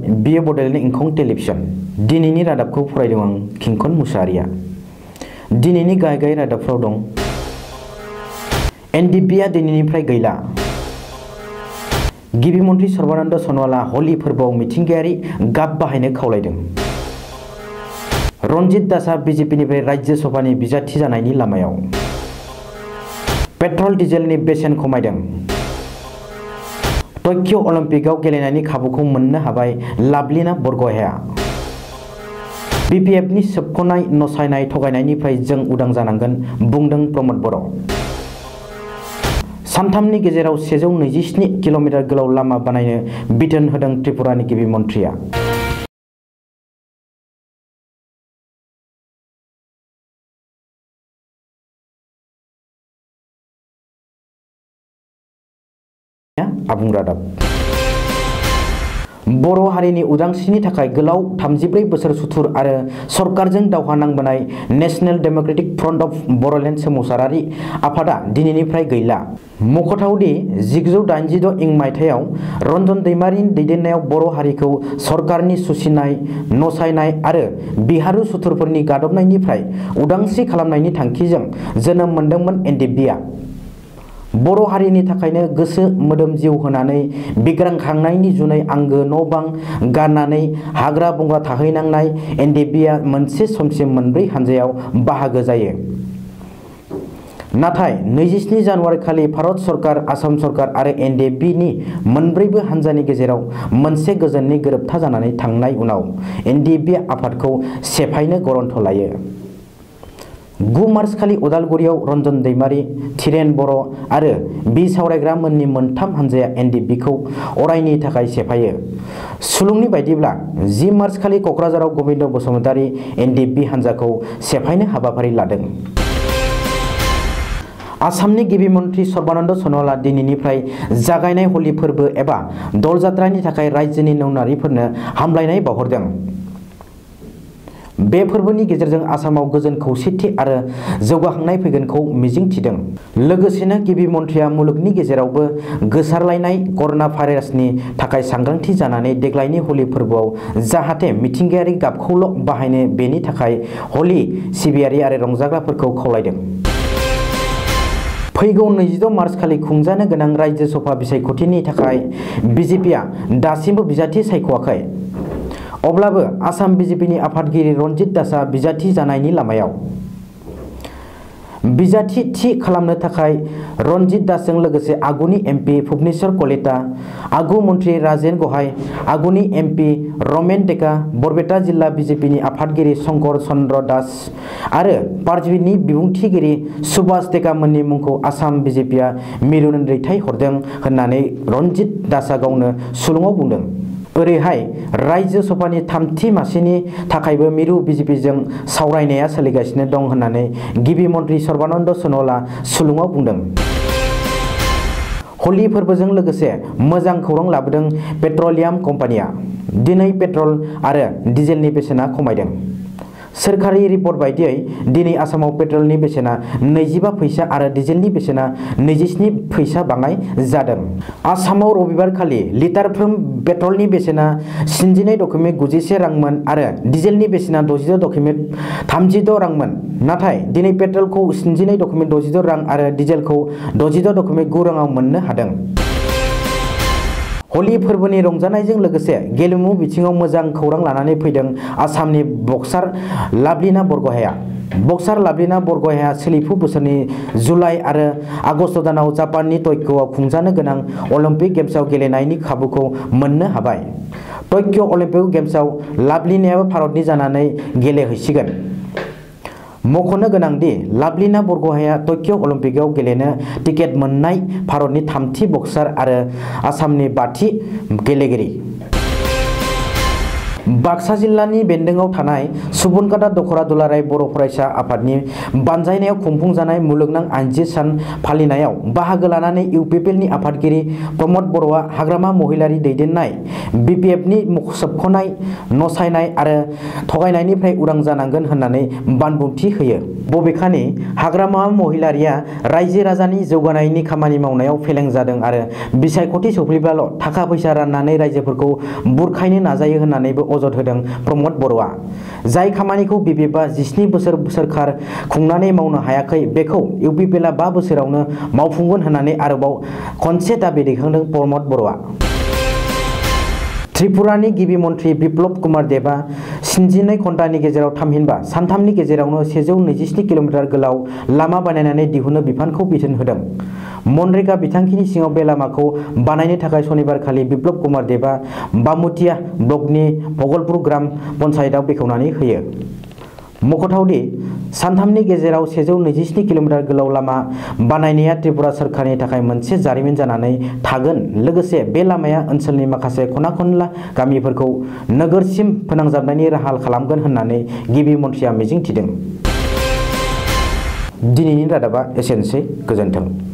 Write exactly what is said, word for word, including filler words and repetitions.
बियो बड'लेण्ड इंखं टेलिभिजन। दिनैनि रादाबखौ फरायदों आं किंकन मुसाहारिया। दिनैनि गाहाय गाहाय रादाबफ्राव दं एनडिएफबिआ दिनैनिफ्राय गैला। गिबि मन्थ्रि सर्बानन्द सन'वाला हलि फोरबोआव मिथिंगायारि गाब बाहायनो खावलायदों। रन्जित दासआ बिजेपिनिफ्राय राज्य सभानि बिजाथि जानायनि लामायाव। पेट्रल डिजेलनि बेसेन खमायदों। टकिअ अलिम्पिकआव गेलेनायनि खाबुखौ मोननो हाबाय लाभलिना बरग'हाया। बिपिएफनि सोबख'नाय नसायनाय थगायनायनिफ्राय जों उदां जानांगोन बुंदों प्रमद बर'। सानथामनि गेजेराव सेजौ नैजिस्नि किल'मिटार गोलाव लामा बानायनो बिथोन होदों त्रिपुरानि गिबि मन्थ्रिया। आबुं रादाब। बर' हारिनि उदांस्रिनि थाखाय गोलाव थामजिब्रै बोसोर सुथुर आरो सरकारजों दावहा नांबोनाय national democratic front of Boroland सोमावसारारि आफादा दिनैनिफ्राय गैला। मख'थावदि जिगुजौ दाइनजिद' इं मायथाइयाव रन्जन दैमारिनि दैदेननायाव बर' हारिखौ सरकारनि सुसिनाय नसायनाय आरो बिहारु सुथुरफोरनि गादबनायनिफ्राय उदांस्रि खालामनायनि थांखिजों जोनोम मोनदोंमोन एनडिएफबिआ। बर' हारिनि थाखायनो गोसो मोदोम जिउ होनानै बिग्रांखांनायनि जुनै आंगो न' बां गारनानै हाग्रा बंग्रा थाहैनांनाय एनडिएफबिआ मोनसे समसिम मोनब्रै हानजायाव बाहागो जायो। नाथाय नैजिस्नि जानुवारि खालि भारत सरकार, आसाम सरकार आरो एनडिएफबिनि मोनब्रैबो हानजानि गेजेराव मोनसे गोजोननि गोरोबथा जानानै थांनाय उनाव एनडिएफबि आफादखौ सेफायनो गरन्थ लायो। गु मार्च खालि उदालगुरियाव रन्जन दैमारि, थिरेन बर' आरो बि सावरायग्रा मोननि मोनथाम हानजाया एनडिएफबिखौ अरायनि थाखाय सेफायो। सुलुंनि बायदिब्ला जि मार्च खालि क'क्राझाराव गबिन्द बसुमतारी एनडिएफबि हानजाखौ सेफायनो हाबाफारि लादों। आसामनि गिबि मन्थ्रि सर्बानन्द सन'वाला दिनैनिफ्राय जागायनाय हलि फोरबो एबा दल जात्रानि थाखाय रायजोनि नौनारिफोरनो हामलायनाय बावहरदों। बे फोरबोनि गेजेरजों आसामाव गोजोन खौसेथि आरो जौगाखांनाय फैगोनखौ मिजिंथिदों। लोगोसेनो गिबि मन्थ्रिया मुलुगनि गेजेरावबो गोसारलायनाय कर'ना भाइरासनि थाखाय सांग्रांथि जानानै देग्लायनि हलि फोरबोआव जाहाथे मिथिंगायारि गाबखौल' बाहायनो बेनि थाखाय हलि सिबियारि आरो रंजाग्राफोरखौ खावलायदों। फैगौ नैजिद' मार्च खालि खुंजानो गोनां राज्य सभा बिसायख'थिनि थाखाय बिजेपिआ दासिमबो बिजाथि सायख'वाखै। अब्लाबो आसाम बिजेपिनि आफादगिरि रन्जित दासआ बिजाथि जानायनि लामायाव। बिजाथि थि खालामनो थाखाय रन्जित दासजों लोगोसे आगुनि एमपि भुबनेश्वर कलिता, आगु मन्थ्रि राजेन गहाय, आगुनि एमपि रमेन टेका, बरपेटा जिल्ला बिजेपिनि आफादगिरि शंकर चन्द्र दास आरो पार्टीनि बिबुंथिगिरि सुभाष टेका मोननि मुंखौ आसाम बिजेपिआ मिरुनो दैथायहरदों होननानै रन्जित दासआ गावनो सुलुङाव बुंदों। ओरैहाय राज्य सभानि थामथि मासिनि थाखायबो मिरु बिजेपिजों सावरायनाया सोलिगासिनो दं होननानै गिबि मन्थ्रि सर्बानन्द सन'वाला सुलुङाव बुंदों। हलि फोरबोजों लोगोसे मोजां खौरां लाबोदों पेट्रलियाम कम्पानिया। दिनै पेट्रल आरो डिजेलनि बेसेना खमायदों। सोरखारि रिपर्ट बायदियै दिनै आसामाव पेट्रलनि बेसेना नैजिबा फैसा आरो डिजेलनि बेसेना नैजिस्नि फैसा बाङाय जादों। आसामाव रबिबार खालि लिटारफ्रोम पेट्रलनि बेसेना स्निजिनै दशमिक गुजिसे रांमोन आरो डिजेलनि बेसेना दजिद' दशमिक थामजिद' रांमोन। नाथाय दिनै पेट्रलखौ स्निजिनै दशमिक दजिद' रां आरो डिजेलखौ दजिद' दशमिक गु राङाव मोननो हादों। हलि फोरबोनि रंजानायजों लोगोसे गेलेमु बिथिङाव मोजां खौरां लानानै फैदों आसामनि बक्सार लाभलिना बरग'हाया। बक्सार लाभलिना बरग'हाया सोलिफु बोसोरनि जुलाइ आरो आगस्त दानाव जापाननि टकिअ'आव खुंजानो गोनां अलिम्पिक गेम्सआव गेलेनायनि खाबुखौ मोननो हाबाय। टकिअ अलिम्पिक गेम्सआव लाभलिनायाबो भारतनि जानानै गेलेहैसिगोन। मख'नो गोनांदि लाभलिना बरग'हाया टकिअ अलिम्पिकआव गेलेनो टिकेट मोननाय भारतनि थामथि बक्सार आरो आसामनि बाथि गेलेगिरि। बाक्सा जिल्लानि बेन्दोंआव थानाय सुबनकाटा दखरा दुलाराय बर' फरायसा आफादनि बानजायनायाव खुंफुंजानाय मुलुगनां आइजो सान फालिनायाव बाहागो लानानै इउ पि पि एल नि आफादगिरि प्रमद बर'आ हाग्रामा महिलारि दैदेननाय बि पि एफ नि सोबख'नाय नसायनाय आरो थगायनायनिफ्राय उदां जानांगोन होननानै बानबुंथि होयो। बबेखानि हाग्रामा महिलारिया रायजो राजानि जौगानायनि खामानि मावनायाव फेलें जादों आरो बिसायख'थि सौफैब्लाल' थाखा फैसा राननानै रायजोफोरखौ बुरखायनो नाजायो होननानैबो अजद होदों प्रमद बर'आ। जाय खामानिखौ बि पि एफ आ जिस्नि बोसोर सोरखार खुंनानै मावनो हायाखै बेखौ इउ पि पि एल आ बा बोसोरावनो मावफुंगोन होननानै आरोबाव खनसे दाबि दैखांदों प्रमद बर'आ। त्रिपुरानि गिबि मन्त्रि बिप्लब कुमार देबआ स्निजिनै घन्टानि गेजेराव थामहिनबा सानथामनि गेजेरावनो सेजौ नैजिस्नि किल'मिटार गोलाव लामा बानायनानै दिहुनो बिफानखौ बिथोन होदों। मनरेगा बिथांखिनि सिङाव बे लामाखौ बानायनो थाखाय सनिबारखालि बिप्लब कुमार देबआ बामुतिया ब्लकनि भगलपुर ग्राम पन्चायतआव बेखेवनानै होयो। मख'थावदि सानथामनि गेजेराव सेजौ नैजिस्नि किल'मिटार गोलाव लामा बानायनाया त्रिपुरा सोरखारनि थाखाय मोनसे जारिमिन जानानै थागोन। लोगोसे बे लामाया ओनसोलनि माखासे खना खनला गामिफोरखौ नोगोरसिम फोनांजाबनायनि राहा खालामगोन होननानै गिबि मन्थ्रिया मिजिंथिदों। दिनैनि रादाबा एसेनोसै। गोजोन्थों।